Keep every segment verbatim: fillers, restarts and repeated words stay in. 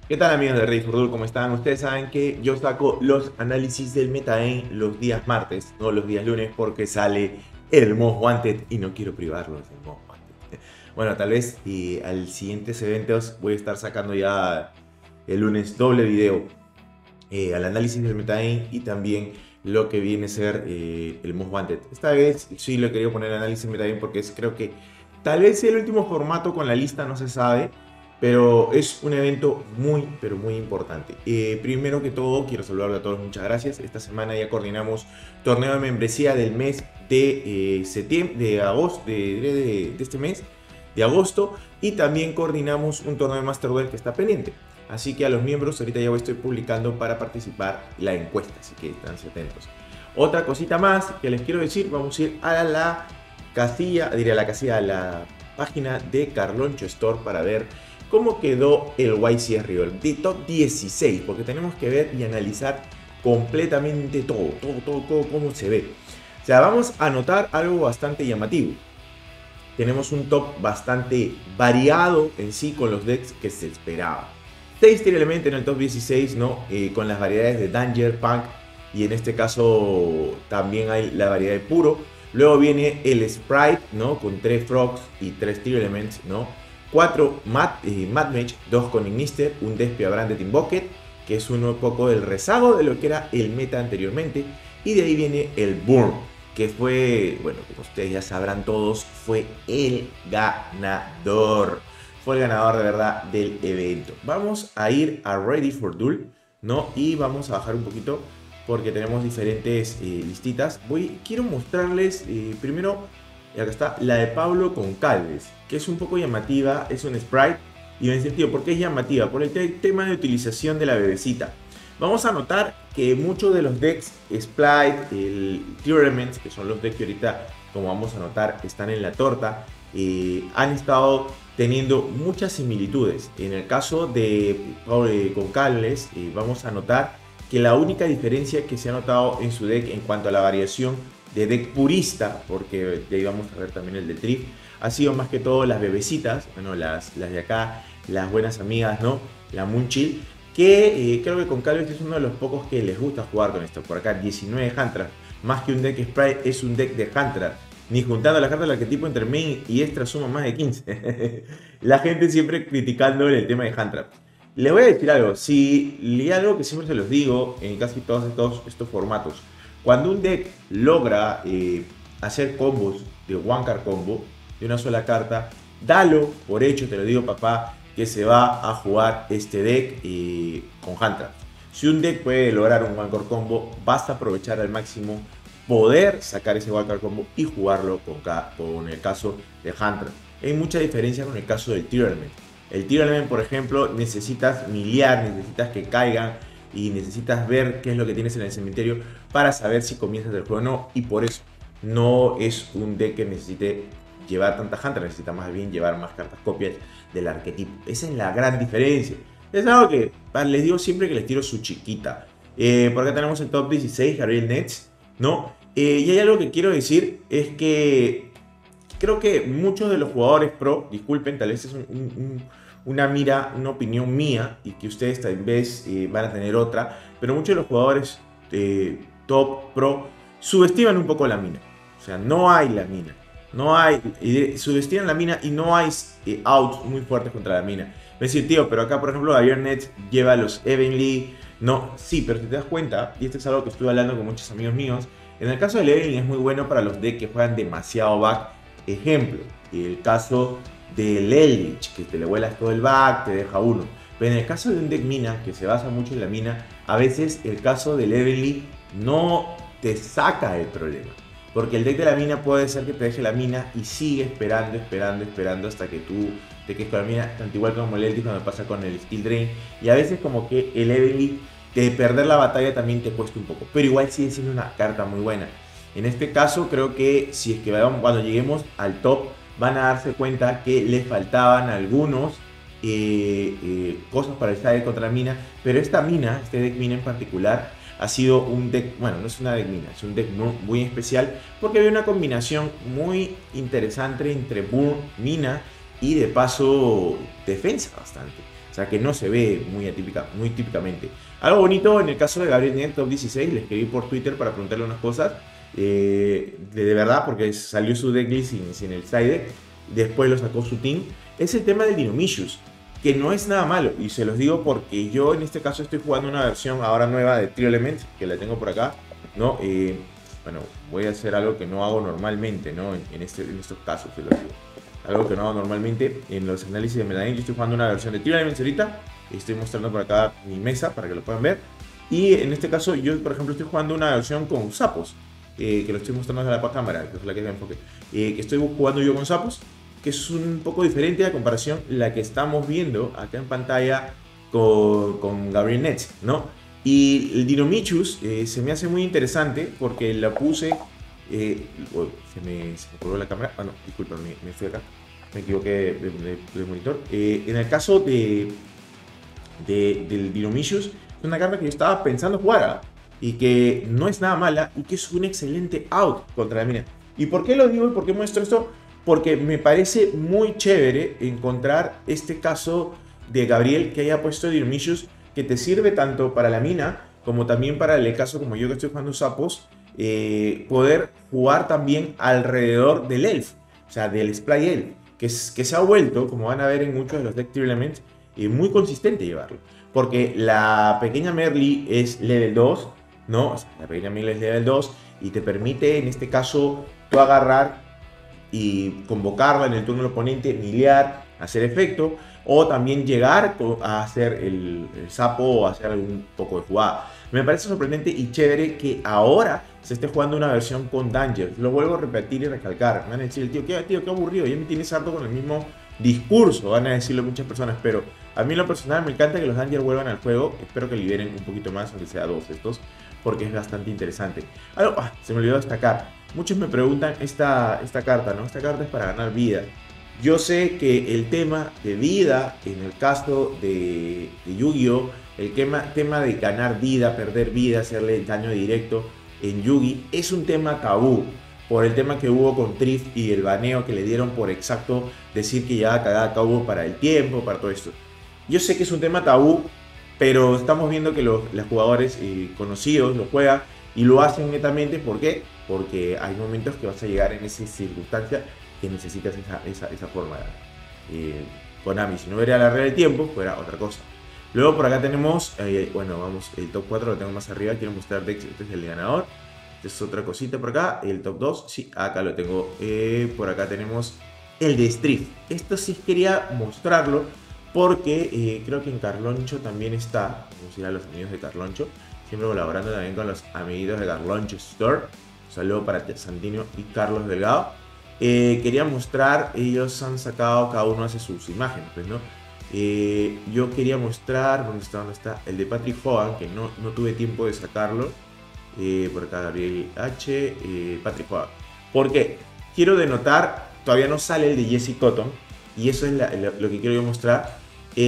¿Qué tal amigos de Rey Furdul? ¿Cómo están? Ustedes saben que yo saco los análisis del Metaen los días martes, no los días lunes, porque sale el Most Wanted y no quiero privarlos del Most Wanted. Bueno, tal vez y al siguientes eventos voy a estar sacando ya el lunes doble video eh, al análisis del Metaen y también lo que viene a ser eh, el Most Wanted. Esta vez sí lo he querido poner el análisis del Metaen porque es, creo que tal vez el último formato con la lista, no se sabe. Pero es un evento muy, pero muy importante. Eh, primero que todo, quiero saludarle a todos, muchas gracias. Esta semana ya coordinamos torneo de membresía del mes de eh, septiembre, de agosto, de, de, de, este mes, de agosto. Y también coordinamos un torneo de Master Duel que está pendiente. Así que a los miembros ahorita ya estoy publicando para participar la encuesta, así que están atentos. Otra cosita más que les quiero decir, vamos a ir a la casilla, diría la casilla, a la página de Carloncho Store para ver cómo quedó el Y C S River de top dieciséis, porque tenemos que ver y analizar completamente todo, todo, todo, todo cómo se ve. O sea, vamos a notar algo bastante llamativo. Tenemos un top bastante variado en sí con los decks que se esperaba. seis tier element en el top dieciséis, ¿no? Eh, con las variedades de Danger, Punk y en este caso también hay la variedad de Puro. Luego viene el Sprite, ¿no? Con tres Frogs y tres tier elements, ¿no? cuatro Mad, eh, Mad Mage, dos con Ignister, un Despia Branded Invoker, que es uno poco del rezago de lo que era el meta anteriormente. Y de ahí viene el Burn, que fue, bueno, como ustedes ya sabrán todos, fue el ganador. Fue el ganador de verdad del evento. Vamos a ir a Ready for Duel, ¿no? Y vamos a bajar un poquito porque tenemos diferentes eh, listitas. Voy, quiero mostrarles eh, primero, acá está, la de Pablo con Calves, que es un poco llamativa, es un sprite. Y en sentido, ¿por qué es llamativa? Por el te tema de utilización de la bebecita. Vamos a notar que muchos de los decks Sprite, el Tournament, que son los decks que ahorita, como vamos a notar, están en la torta, eh, han estado teniendo muchas similitudes. En el caso de eh, Goncalves, eh, vamos a notar que la única diferencia que se ha notado en su deck en cuanto a la variación de deck purista, porque de ahí vamos a ver también el de Trif, ha sido más que todo las bebecitas, bueno, las, las de acá, las buenas amigas, ¿no? La Moonchill, que eh, creo que con Calves es uno de los pocos que les gusta jugar con esto. Por acá, diecinueve Hunter, más que un deck Sprite, es un deck de Hunter. Ni juntando las cartas del arquetipo entre main y extra suma más de quince. La gente siempre criticando el tema de Hunter. Les voy a decir algo, si leí algo que siempre se los digo en casi todos estos, estos formatos. Cuando un deck logra eh, hacer combos de one card combo, de una sola carta, dalo por hecho, te lo digo papá, que se va a jugar este deck eh, con Hunter. Si un deck puede lograr un one card combo, basta aprovechar al máximo poder sacar ese one card combo y jugarlo con, con el caso de Hunter. Hay mucha diferencia con el caso del Tier Element. El Tier Element, por ejemplo, necesitas miliar, necesitas que caigan y necesitas ver qué es lo que tienes en el cementerio para saber si comienzas el juego o no. Y por eso no es un deck que necesite llevar tanta Hunter, necesita más bien llevar más cartas copias del arquetipo. Esa es la gran diferencia. Es algo que les digo siempre que les tiro su chiquita. Eh, por acá tenemos el top dieciséis, Gabriel Nets, ¿no? Eh, y hay algo que quiero decir, es que creo que muchos de los jugadores pro, disculpen, tal vez es un, un, una mira, una opinión mía, y que ustedes tal vez eh, van a tener otra, pero muchos de los jugadores eh, top pro subestiman un poco la mina. O sea, no hay la mina. No hay, eh, subestiman la mina y no hay eh, outs muy fuertes contra la mina. Me decir, tío, pero acá por ejemplo Javier Nets lleva los Evenly. No, sí, pero si te das cuenta, y esto es algo que estuve hablando con muchos amigos míos, en el caso del Evelyn es muy bueno para los decks que juegan demasiado back. Ejemplo, el caso del Eldritch, que te le vuelas todo el back, te deja uno. Pero en el caso de un deck mina, que se basa mucho en la mina, a veces el caso del Evelyn no te saca el problema. Porque el deck de la mina puede ser que te deje la mina y sigue esperando, esperando, esperando hasta que tú te quedes con la mina, tanto igual como el Eldritch cuando pasa con el Steel Drain. Y a veces como que el Evelyn de perder la batalla también te cuesta un poco, pero igual sigue siendo una carta muy buena. En este caso creo que si es que cuando lleguemos al top van a darse cuenta que les faltaban algunos eh, eh, cosas para estar contra la mina, pero esta mina, este deck mina en particular, ha sido un deck, bueno, no es una deck mina, es un deck muy, muy especial porque había una combinación muy interesante entre Burn, mina y de paso defensa bastante. sea que no se ve muy atípica, muy típicamente. Algo bonito en el caso de Gabriel Net, top dieciséis, le escribí por Twitter para preguntarle unas cosas. Eh, de, de verdad, porque salió su decklist sin, sin el side deck, después lo sacó su team. Es el tema del Dinomishus, que no es nada malo, y se los digo porque yo en este caso estoy jugando una versión ahora nueva de Trio Elements, que la tengo por acá, ¿no? Eh, bueno, voy a hacer algo que no hago normalmente, ¿no? En, en, este, en estos casos, se los digo. Algo que no hago normalmente en los análisis de Metagame. Yo estoy jugando una versión de Trio Elements ahorita, estoy mostrando por acá mi mesa para que lo puedan ver, y en este caso yo, por ejemplo, estoy jugando una versión con sapos, eh, que lo estoy mostrando a la cámara, que es la que me enfoque, eh, que estoy jugando yo con sapos, que es un poco diferente a comparación la que estamos viendo acá en pantalla con, con Gabriel Nets, ¿no? Y el Dinomichus eh, se me hace muy interesante porque la puse, eh, oh, se, me, se me colgó la cámara, ah no, disculpa, me, me fui acá, me equivoqué de, de, de monitor. Eh, en el caso de, de, del Dinomichus, es una carta que yo estaba pensando jugar, ¿eh? Y que no es nada mala y que es un excelente out contra la mina. ¿Y por qué lo digo y por qué muestro esto? Porque me parece muy chévere encontrar este caso de Gabriel que haya puesto Dinomichus, que te sirve tanto para la mina como también para el caso como yo que estoy jugando sapos, eh, poder jugar también alrededor del elf, o sea, del Sply Elf, que, es, que se ha vuelto, como van a ver en muchos de los deck Trio Elements, eh, muy consistente llevarlo. Porque la pequeña Merly es level dos, ¿no? O sea, la pequeña Merly es level dos y te permite, en este caso, tú agarrar y convocarla en el turno del oponente, milear, hacer efecto, o también llegar a hacer el, el sapo o hacer algún poco de jugada. Me parece sorprendente y chévere que ahora se esté jugando una versión con Danger. Lo vuelvo a repetir y recalcar. Me van a decir, el tío, ¿qué, tío, qué aburrido, ya me tienes harto con el mismo discurso, van a decirlo muchas personas, pero a mí en lo personal me encanta que los Danger vuelvan al juego. Espero que liberen un poquito más, aunque sea dos estos, porque es bastante interesante. Algo, ah, se me olvidó destacar. Muchos me preguntan esta, esta carta, ¿no? Esta carta es para ganar vida. Yo sé que el tema de vida, en el caso de, de Yu-Gi-Oh!, el tema, tema de ganar vida, perder vida, hacerle daño directo en Yugi, es un tema tabú. Por el tema que hubo con Triff y el baneo que le dieron por exacto decir que ya cagada cabo para el tiempo, para todo esto. Yo sé que es un tema tabú, pero estamos viendo que los, los jugadores eh, conocidos lo juegan y lo hacen netamente. ¿Por qué? Porque hay momentos que vas a llegar en esa circunstancia que necesitas esa, esa, esa forma. Eh, Konami, si no hubiera la regla del tiempo, fuera otra cosa. Luego por acá tenemos, eh, bueno, vamos, el top cuatro lo tengo más arriba, quiero mostrar Dex, este es el ganador. Esta es otra cosita por acá, el top dos, sí, acá lo tengo. Eh, por acá tenemos el de Striff. Esto sí quería mostrarlo porque eh, creo que en Carloncho también está, vamos a ir a los amigos de Carloncho, siempre colaborando también con los amiguitos de Carloncho Store. Un saludo para Santino y Carlos Delgado. Eh, quería mostrar, ellos han sacado, cada uno hace sus imágenes, pues, ¿no? Eh, yo quería mostrar, ¿dónde está? ¿Dónde está? El de Patrick Hogan, que no, no tuve tiempo de sacarlo. Eh, por acá Gabriel H, eh, Patrick Hogan. Porque quiero denotar, todavía no sale el de Jesse Cotton, y eso es la, la, lo que quiero yo mostrar.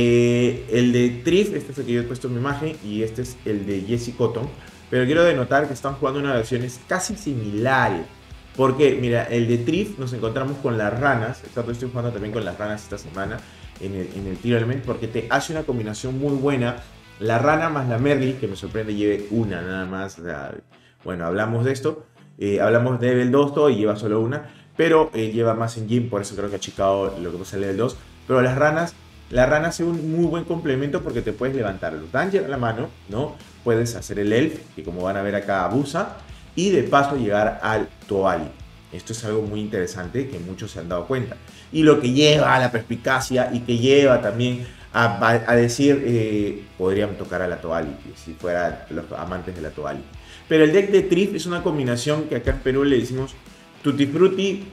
Eh, el de Triff, este es el que yo he puesto en mi imagen, y este es el de Jesse Cotton. Pero quiero denotar que están jugando unas versiones casi similares. Porque, mira, el de Triff nos encontramos con las ranas. Estoy jugando también con las ranas esta semana en el, en el Trio Element, porque te hace una combinación muy buena. La rana más la Merly, que me sorprende lleve una nada más. O sea, bueno, hablamos de esto. Eh, hablamos de level dos todo y lleva solo una. Pero eh, lleva más en Gym, por eso creo que ha achicado lo que pasa en level dos. Pero las ranas, la rana hace un muy buen complemento porque te puedes levantar los Danger a la mano, ¿no? Puedes hacer el Elf, que como van a ver acá abusa. Y de paso llegar al Toali. Esto es algo muy interesante que muchos se han dado cuenta. Y lo que lleva a la perspicacia y que lleva también a, a, a decir, eh, podrían tocar a la Toali, si fueran los amantes de la Toali. Pero el deck de Triff es una combinación que acá en Perú le decimos Tutti Frutti,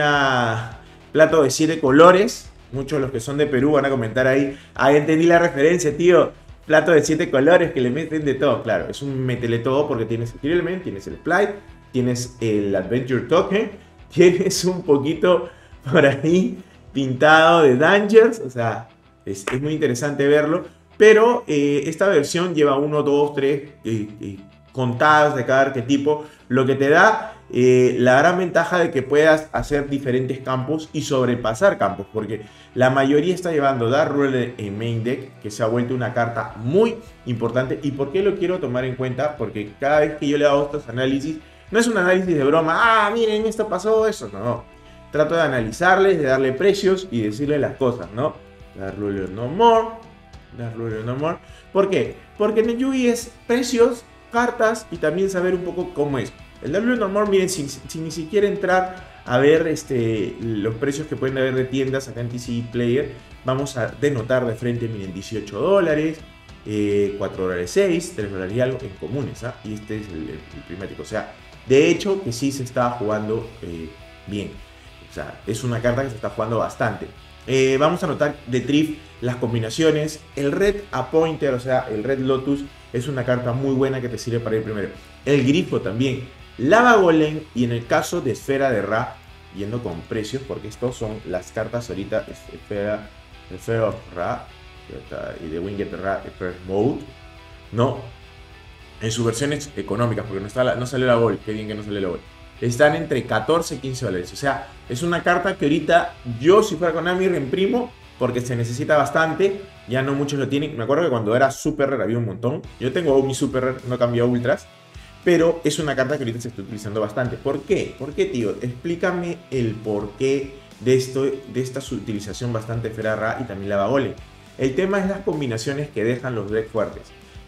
una plato de siete colores. Muchos de los que son de Perú van a comentar ahí, ah, entendí la referencia, tío. Plato de siete colores que le meten de todo. Claro, es un metele todo porque tienes el Trio Element, tienes el Splite, tienes el Adventure Token, tienes un poquito por ahí pintado de Dangers. O sea, es, es muy interesante verlo. Pero eh, esta versión lleva uno, dos, tres eh, eh, contadas de cada arquetipo. Lo que te da eh, la gran ventaja de que puedas hacer diferentes campos y sobrepasar campos, porque la mayoría está llevando Dark Ruler en main deck, que se ha vuelto una carta muy importante. ¿Y por qué lo quiero tomar en cuenta? Porque cada vez que yo le hago estos análisis, no es un análisis de broma, ah, miren, esto pasó, eso, no. Trato de analizarles, de darle precios y decirles las cosas, ¿no? Dark Ruler no more, Dark Ruler no more. ¿Por qué? Porque en el Yugi es precios, cartas y también saber un poco cómo es. El Dark Ruler no more, miren, sin, sin ni siquiera entrar a ver este, los precios que pueden haber de tiendas acá en T C G Player, vamos a denotar de frente, miren, dieciocho dólares, eh, cuatro dólares seis, tres dólares y algo en comunes, ¿ah? Y este es el, el, el primático, o sea, de hecho que sí se está jugando eh, bien, o sea, es una carta que se está jugando bastante. Eh, vamos a notar de Trif las combinaciones, el Red Appointer, o sea, el Red Lotus es una carta muy buena que te sirve para ir primero. El Grifo también, Lava Golem y en el caso de Esfera de Ra, yendo con precios, porque estos son las cartas ahorita, Esfera, Esfera of Ra y de Winged Ra First Mode, ¿no? En sus versiones económicas, porque no, está la, no sale la Gol, qué bien que no sale la Gol. Están entre catorce y quince dólares. O sea, es una carta que ahorita yo, si fuera Konami, reimprimo porque se necesita bastante. Ya no muchos lo tienen. Me acuerdo que cuando era Super Rare había un montón. Yo tengo mi Super Rare, no cambió a Ultras. Pero es una carta que ahorita se está utilizando bastante. ¿Por qué? ¿Por qué, tío? Explícame el porqué de, esto, de esta utilización bastante Esfera Ra y también Lava Golem. El tema es las combinaciones que dejan los decks fuertes.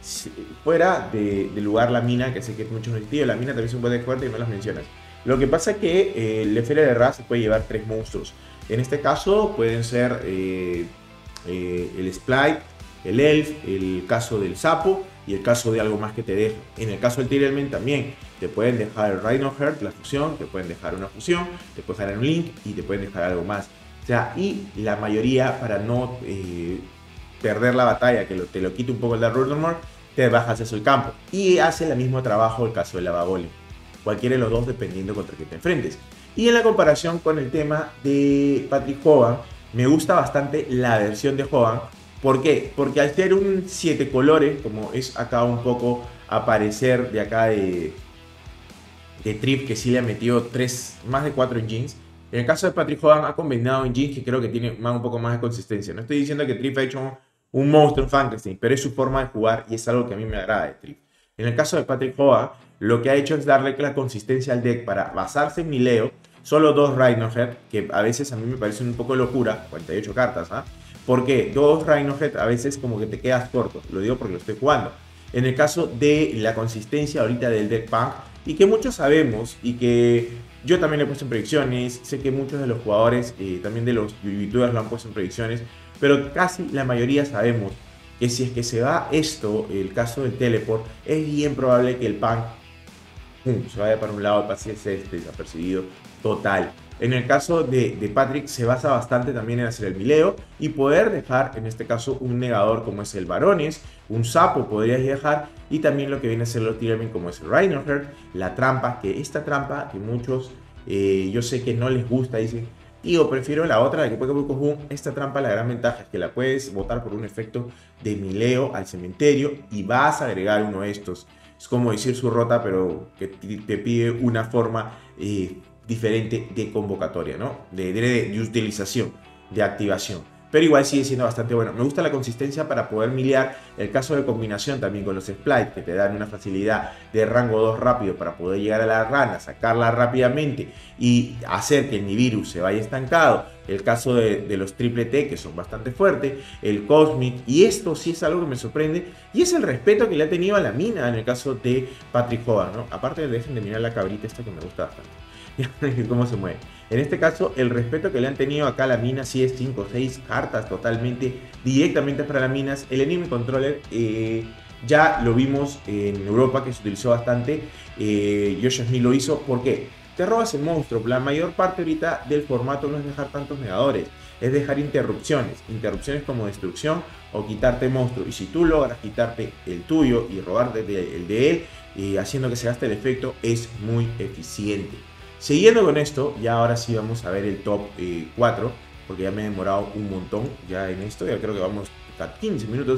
Fuera de, de lugar la mina, que sé que muchos no entienden, la mina también es un buen deck fuerte y no las mencionas. Lo que pasa es que eh, la Esfera de Ra se puede llevar tres monstruos. En este caso pueden ser eh, eh, el Splite, el Elf, el caso del Sapo y el caso de algo más que te deja. En el caso del Tyrellment también te pueden dejar el Rhinoheart, la fusión, te pueden dejar una fusión, te pueden dejar un Link y te pueden dejar algo más. O sea, y la mayoría para no eh, perder la batalla, que lo, te lo quite un poco el Dark Ruler no more, te bajas eso el campo. Y hace el mismo trabajo el caso de Lava Golem. Cualquiera de los dos dependiendo contra qué te enfrentes. Y en la comparación con el tema de Patrick Hogan, me gusta bastante la versión de Hogan. ¿Por qué? Porque al ser un siete colores, como es acá un poco aparecer de acá de, de Trif, que sí le ha metido tres, más de cuatro engines. En el caso de Patrick Hogan ha combinado engines que creo que tiene más, un poco más de consistencia. No estoy diciendo que Trif ha hecho un monstruo en Frankenstein, pero es su forma de jugar y es algo que a mí me agrada de Trif. En el caso de Patrick Hogan, lo que ha hecho es darle la consistencia al deck para basarse en Mileo. Solo dos Rhinohead, que a veces a mí me parece un poco locura, cuarenta y ocho cartas, ¿ah? ¿eh? Porque dos Rhinohead a veces como que te quedas corto, lo digo porque lo estoy jugando. En el caso de la consistencia ahorita del deck punk, y que muchos sabemos, y que yo también lo he puesto en predicciones, sé que muchos de los jugadores, eh, también de los youtubers lo han puesto en predicciones, pero casi la mayoría sabemos que si es que se va esto, el caso del teleport, es bien probable que el punk pum, se vaya para un lado, pase este desapercibido total. En el caso de, de Patrick se basa bastante también en hacer el mileo y poder dejar en este caso un negador como es el Barones, un Sapo podrías dejar y también lo que viene a ser los Tyrellment como es el Rhinoheart, la trampa, que esta trampa que muchos eh, yo sé que no les gusta, dicen, tío, prefiero la otra, la que puede coger esta trampa. La gran ventaja es que la puedes botar por un efecto de mileo al cementerio y vas a agregar uno de estos. Es como decir su rota, pero que te pide una forma eh, diferente de convocatoria, ¿no? De, de, de utilización, de activación. Pero igual sigue siendo bastante bueno. Me gusta la consistencia para poder miliar. El caso de combinación también con los splites, que te dan una facilidad de rango dos rápido para poder llegar a la rana, sacarla rápidamente y hacer que el Nibiru se vaya estancado. El caso de, de los triple T, que son bastante fuertes. El Cosmic. Y esto sí es algo que me sorprende. Y es el respeto que le ha tenido a la mina en el caso de Patrick Hogan, ¿no? Aparte, dejen de mirar la cabrita esta que me gusta bastante. Cómo se mueve. En este caso, el respeto que le han tenido acá a la mina, sí es cinco o seis cartas totalmente, directamente para las minas. El Enemy Controller eh, ya lo vimos en Europa, que se utilizó bastante. Eh, Josh Smith lo hizo. ¿Por qué? Te robas el monstruo. La mayor parte ahorita del formato no es dejar tantos negadores, es dejar interrupciones. Interrupciones como destrucción o quitarte monstruo. Y si tú logras quitarte el tuyo y robarte el de él, eh, haciendo que se gaste el efecto, es muy eficiente. Siguiendo con esto, ya ahora sí vamos a ver el top eh, cuatro, porque ya me he demorado un montón ya en esto, ya creo que vamos a quince minutos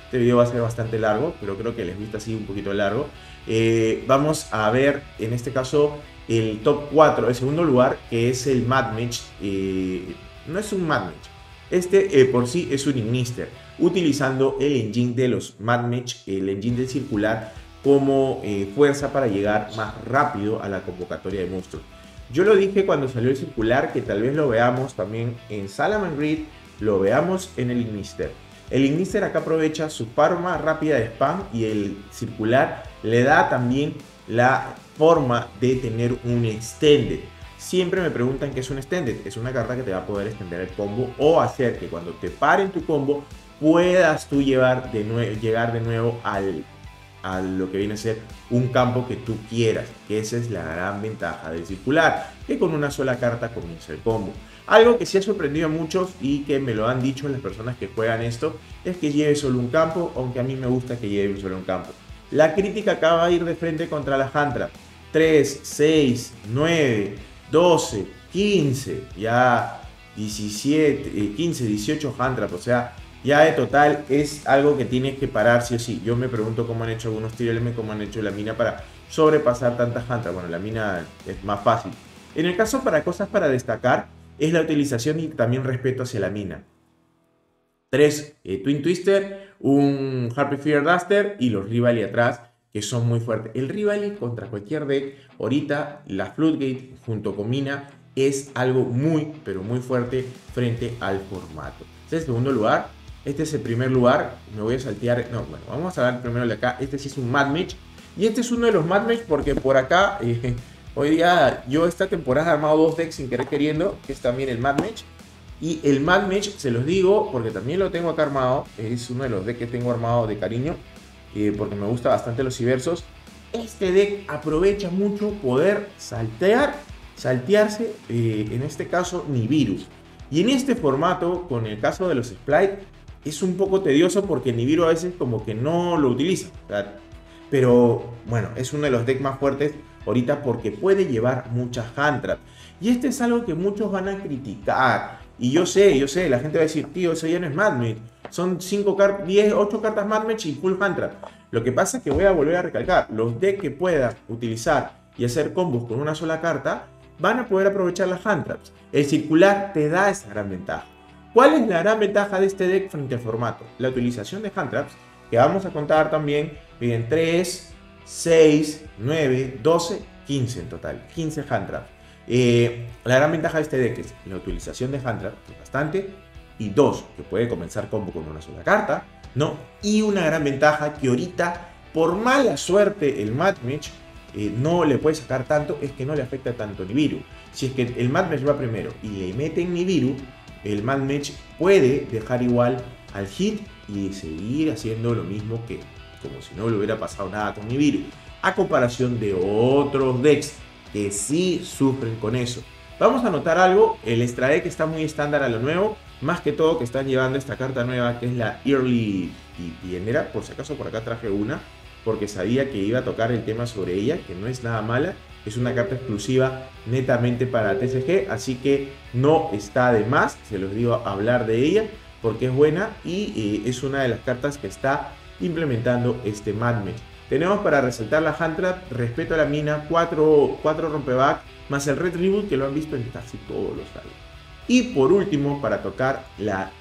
Este video va a ser bastante largo, pero creo que les gusta así un poquito largo. Eh, vamos a ver en este caso el top cuatro, el segundo lugar, que es el Mad Mage. Eh, no es un Mad Mage, este eh, por sí es un Ignister, utilizando el engine de los Mad Mage, el engine del circular, como eh, fuerza para llegar más rápido a la convocatoria de monstruos. Yo lo dije cuando salió el circular, que tal vez lo veamos también en Salamangreat, lo veamos en el Ignister. El Ignister acá aprovecha su forma rápida de spam y el circular le da también la forma de tener un extended. Siempre me preguntan qué es un extended. Es una carta que te va a poder extender el combo o hacer que cuando te paren tu combo puedas tú llevar de llegar de nuevo al, a lo que viene a ser un campo que tú quieras. Que esa es la gran ventaja del circular, que con una sola carta comienza el combo. Algo que sí ha sorprendido a muchos y que me lo han dicho las personas que juegan esto es que lleve solo un campo, aunque a mí me gusta que lleve solo un campo. La crítica acá va a ir de frente contra la hand trap. tres, seis, nueve, doce, quince, ya diecisiete, quince, dieciocho hand trap, o sea, ya de total es algo que tienes que parar sí o sí. Yo me pregunto cómo han hecho algunos tier element, cómo han hecho la mina para sobrepasar tantas hand trap. Bueno, la mina es más fácil. En el caso para cosas para destacar, es la utilización y también respeto hacia la mina. Tres eh, Twin Twister, un Harpy Fear Duster y los Rivali atrás, que son muy fuertes. El Rivali contra cualquier deck, ahorita la Floodgate junto con mina es algo muy, pero muy fuerte frente al formato. Este es el segundo lugar. Este es el primer lugar. Me voy a saltear. No, bueno, vamos a ver primero el de acá. Este sí es un Mad Mage. Y este es uno de los Mad Mage porque por acá... Eh, Hoy día yo esta temporada he armado dos decks sin querer queriendo, que es también el Mad Mage. Y el Mad Mage se los digo porque también lo tengo acá armado, es uno de los decks que tengo armado de cariño, eh, porque me gusta bastante los Cibersos. Este deck aprovecha mucho poder saltear, saltearse, eh, en este caso Nibiru. Y en este formato, con el caso de los Splite, es un poco tedioso porque Nibiru a veces como que no lo utiliza, ¿verdad? Pero bueno, es uno de los decks más fuertes ahorita porque puede llevar muchas hand trap. Y este es algo que muchos van a criticar. Y yo sé, yo sé, la gente va a decir, tío, eso ya no es Mad Mage. Son cinco cartas, diez, ocho cartas Mad Mage y full hand trap. Lo que pasa es que voy a volver a recalcar, los decks que puedan utilizar y hacer combos con una sola carta, van a poder aprovechar las hand traps. El circular te da esa gran ventaja. ¿Cuál es la gran ventaja de este deck frente al formato? La utilización de hand traps, que vamos a contar también en tres, seis, nueve, doce, quince en total, quince hand traps. Eh, la gran ventaja de este deck es la utilización de hand trap, que es bastante, y dos, que puede comenzar combo con una sola carta, ¿no? Y una gran ventaja que ahorita, por mala suerte, el Mad Mage eh, no le puede sacar tanto, es que no le afecta tanto Nibiru. Si es que el Mad Mage va primero y le meten Nibiru, el Mad Mage puede dejar igual al hit y seguir haciendo lo mismo que como si no le hubiera pasado nada con Nibiru, a comparación de otros decks que sí sufren con eso. Vamos a notar algo, el extra deck está muy estándar a lo nuevo, más que todo que están llevando esta carta nueva que es la Early Pionera. Por si acaso por acá traje una, porque sabía que iba a tocar el tema sobre ella, que no es nada mala, es una carta exclusiva netamente para T C G, así que no está de más, se los digo, hablar de ella, porque es buena y eh, es una de las cartas que está implementando este Mad Mage. Tenemos para resaltar la hand trap, respeto a la mina, cuatro rompeback, más el Retribute que lo han visto en casi todos los lados. Y por último, para tocar la,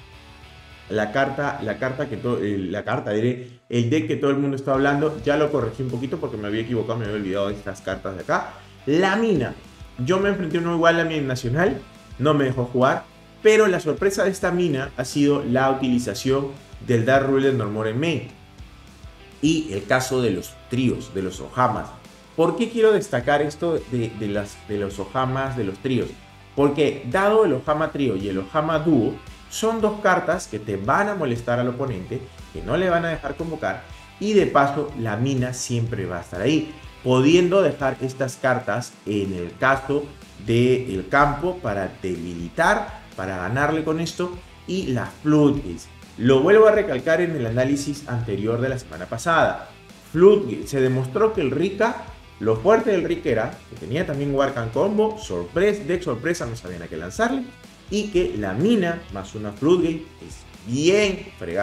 la carta, la carta que todo, la carta, diré, el deck que todo el mundo está hablando, ya lo corregí un poquito porque me había equivocado, me había olvidado de estas cartas de acá. La mina, yo me enfrenté uno igual a la mina nacional, no me dejó jugar, pero la sorpresa de esta mina ha sido la utilización del Dark Ruler Normor en main. Y el caso de los tríos, de los Ohamas. ¿Por qué quiero destacar esto de, de, las, de los Ohamas, de los tríos? Porque dado el Ohama trío y el Ohama dúo, son dos cartas que te van a molestar al oponente, que no le van a dejar convocar, y de paso la mina siempre va a estar ahí, pudiendo dejar estas cartas en el caso del campo para debilitar, para ganarle con esto, y las Floodgates. Lo vuelvo a recalcar en el análisis anterior de la semana pasada. Floodgate, se demostró que el Rika, lo fuerte del Rika era que tenía también Warcan Combo, sorpresa, deck sorpresa, no sabían a qué lanzarle, y que la mina más una Floodgate es bien fregada.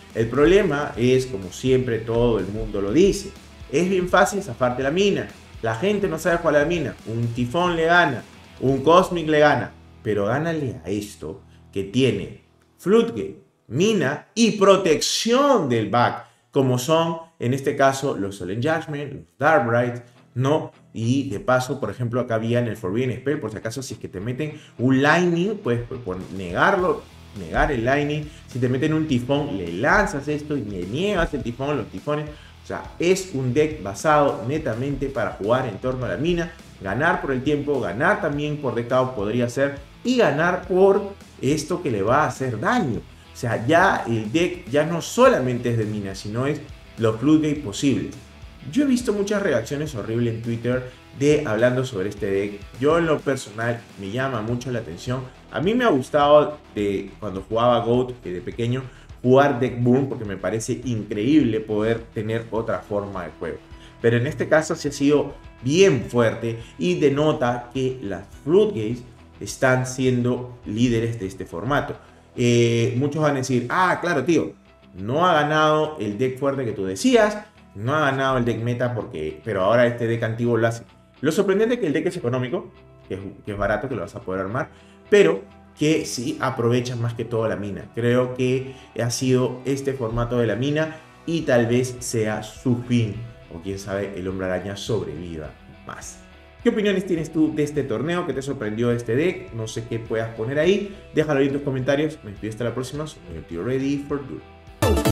El problema es, como siempre todo el mundo lo dice, es bien fácil zafarte la mina. La gente no sabe cuál es la mina. Un tifón le gana, un cosmic le gana, pero gánale a esto que tiene Floodgate, mina y protección del back, como son en este caso los Solemn Judgment, los Darkbright, ¿no? Y de paso, por ejemplo, acá había en el Forbidden Spell, por si acaso, si es que te meten un Lightning, pues por negarlo, negar el Lightning. Si te meten un tifón, le lanzas esto y le niegas el tifón, los tifones. O sea, es un deck basado netamente para jugar en torno a la mina, ganar por el tiempo, ganar también por deck out podría ser, y ganar por esto que le va a hacer daño. O sea, ya el deck ya no solamente es de mina, sino es los Floodgate posibles. Yo he visto muchas reacciones horribles en Twitter de hablando sobre este deck. Yo en lo personal me llama mucho la atención. A mí me ha gustado de cuando jugaba GOAT de pequeño jugar deck boom porque me parece increíble poder tener otra forma de juego. Pero en este caso sí ha sido bien fuerte y denota que las Floodgates están siendo líderes de este formato. Eh, muchos van a decir, ah, claro, tío, no ha ganado el deck fuerte que tú decías, no ha ganado el deck meta, porque, pero ahora este deck antiguo lo hace. Lo sorprendente es que el deck es económico, que es, que es barato, que lo vas a poder armar, pero que sí aprovecha más que todo la mina. Creo que ha sido este formato de la mina y tal vez sea su fin, o quién sabe, el Hombre Araña sobreviva más. ¿Qué opiniones tienes tú de este torneo? ¿Qué te sorprendió de este deck? No sé qué puedas poner ahí. Déjalo ahí en tus comentarios. Me despido hasta la próxima. Soy el tío Ready for Good.